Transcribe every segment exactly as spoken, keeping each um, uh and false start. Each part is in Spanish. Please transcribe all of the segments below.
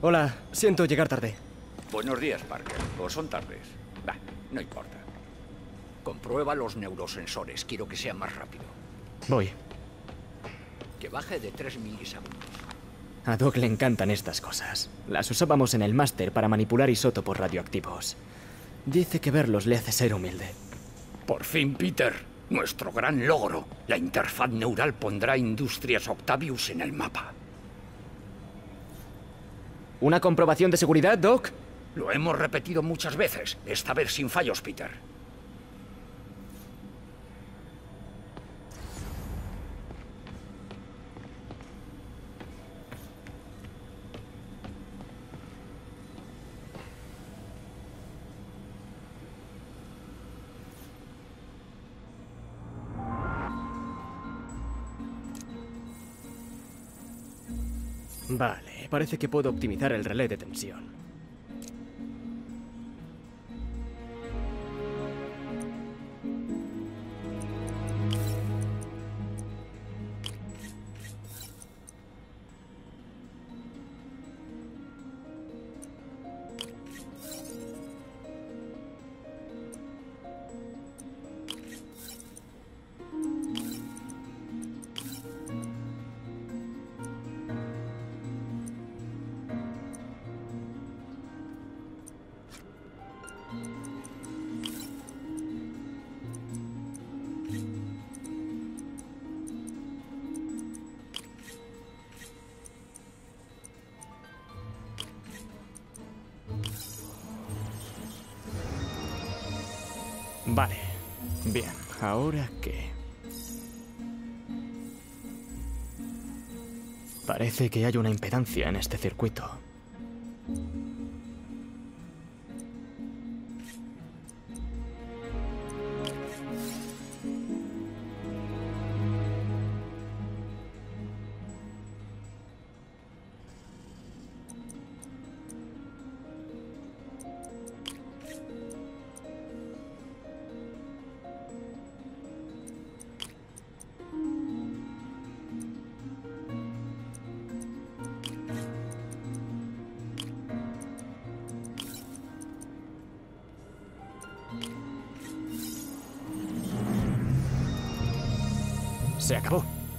Hola, siento llegar tarde. Buenos días, Parker. ¿O son tardes? Bah, no importa. Comprueba los neurosensores. Quiero que sea más rápido. Voy. Que baje de tres milisegundos. A Doc le encantan estas cosas. Las usábamos en el máster para manipular isótopos radioactivos. Dice que verlos le hace ser humilde. Por fin, Peter. Nuestro gran logro. La interfaz neural pondrá Industrias Octavius en el mapa. ¿Una comprobación de seguridad, Doc? Lo hemos repetido muchas veces. Esta vez sin fallos, Peter. Vale, parece que puedo optimizar el relé de tensión. Vale. Bien, ¿ahora qué? Parece que hay una impedancia en este circuito. Se acabó.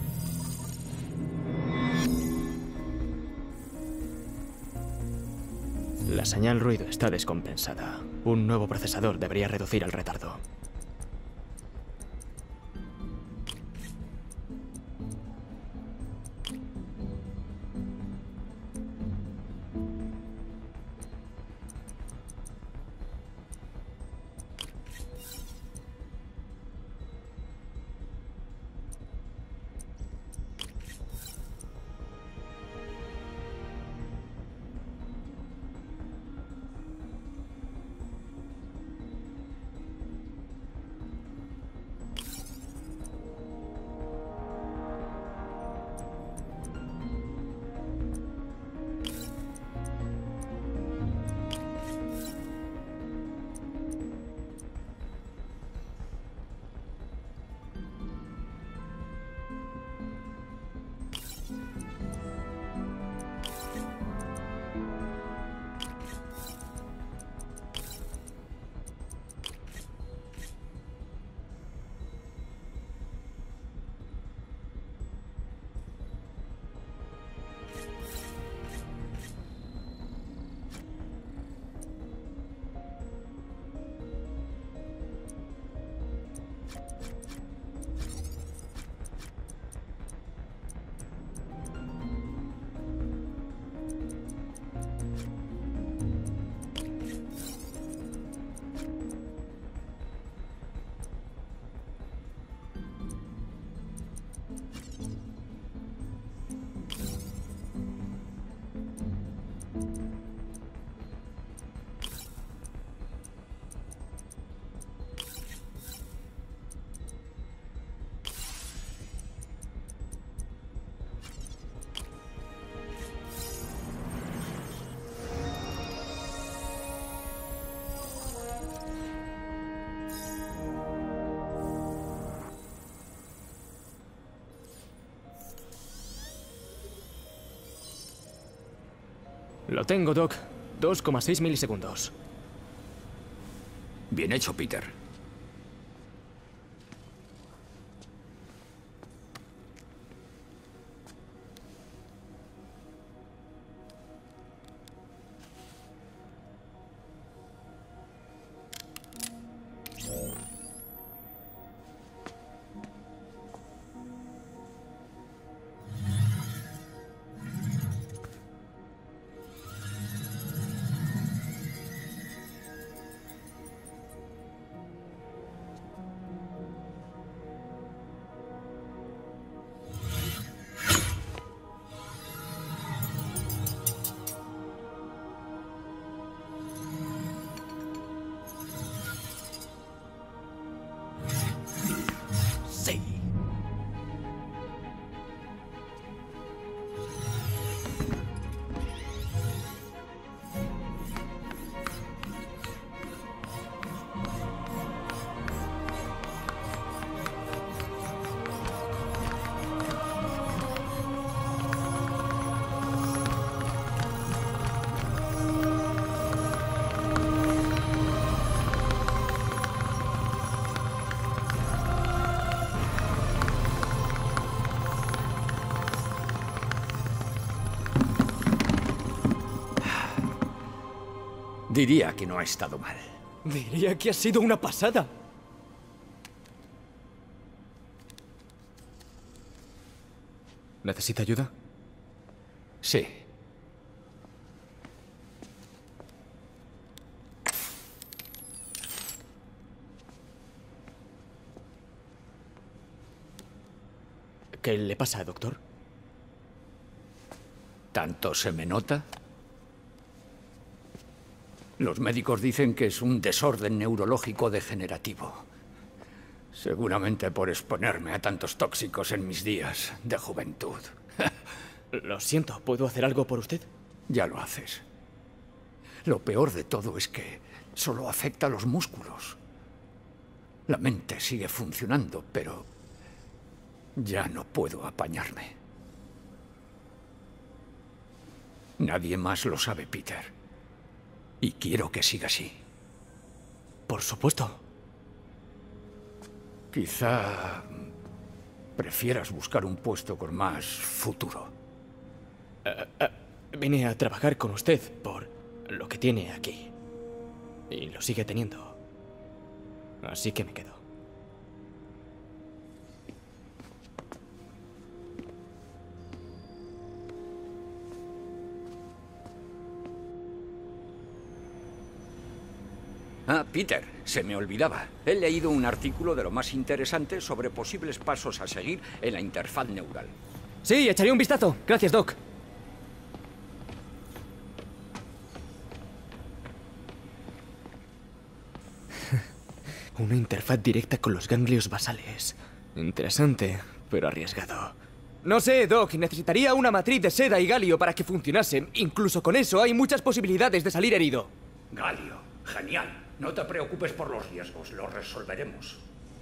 La señal ruido está descompensada. Un nuevo procesador debería reducir el retardo. Lo tengo, Doc. dos coma seis milisegundos. Bien hecho, Peter. Sí. Diría que no ha estado mal. Diría que ha sido una pasada. ¿Necesita ayuda? Sí. ¿Qué le pasa, doctor? ¿Tanto se me nota? Los médicos dicen que es un desorden neurológico degenerativo. Seguramente por exponerme a tantos tóxicos en mis días de juventud. Lo siento, ¿puedo hacer algo por usted? Ya lo haces. Lo peor de todo es que solo afecta a los músculos. La mente sigue funcionando, pero ya no puedo apañarme. Nadie más lo sabe, Peter. Y quiero que siga así. Por supuesto. Quizá prefieras buscar un puesto con más futuro. Uh, uh, vine a trabajar con usted por lo que tiene aquí. Y lo sigue teniendo. Así que me quedo. Ah, Peter, se me olvidaba. He leído un artículo de lo más interesante sobre posibles pasos a seguir en la interfaz neural. Sí, echaré un vistazo. Gracias, Doc. Una interfaz directa con los ganglios basales. Interesante, pero arriesgado. No sé, Doc, necesitaría una matriz de seda y galio para que funcionase. Incluso con eso hay muchas posibilidades de salir herido. Galio, genial. No te preocupes por los riesgos, los resolveremos.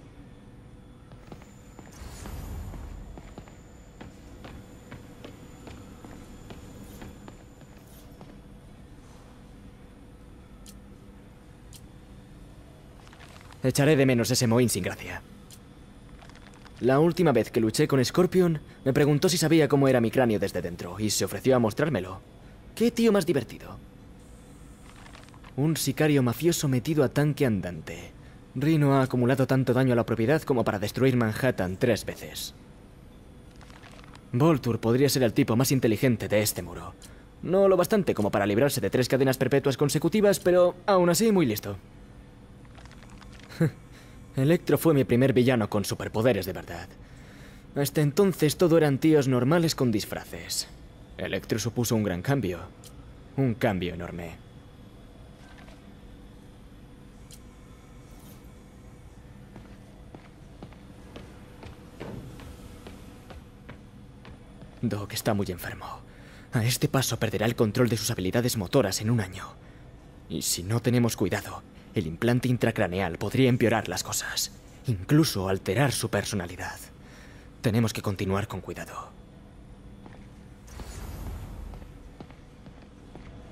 Echaré de menos ese mohín sin gracia. La última vez que luché con Scorpion, me preguntó si sabía cómo era mi cráneo desde dentro, y se ofreció a mostrármelo. ¿Qué tío más divertido? Un sicario mafioso metido a tanque andante. Rhino ha acumulado tanto daño a la propiedad como para destruir Manhattan tres veces. Vulture podría ser el tipo más inteligente de este muro. No lo bastante como para librarse de tres cadenas perpetuas consecutivas, pero aún así muy listo. Electro fue mi primer villano con superpoderes de verdad. Hasta entonces todo eran tíos normales con disfraces. Electro supuso un gran cambio. Un cambio enorme. Doc está muy enfermo. A este paso perderá el control de sus habilidades motoras en un año. Y si no tenemos cuidado, el implante intracraneal podría empeorar las cosas, incluso alterar su personalidad. Tenemos que continuar con cuidado.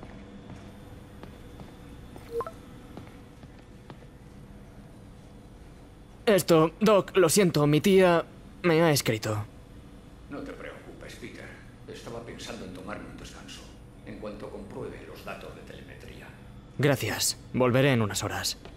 Esto, Doc, lo siento, mi tía me ha escrito. No te preocupes, Peter. Estaba pensando en tomarme un descanso. En cuanto compruebe los datos de telemetría. Gracias. Volveré en unas horas.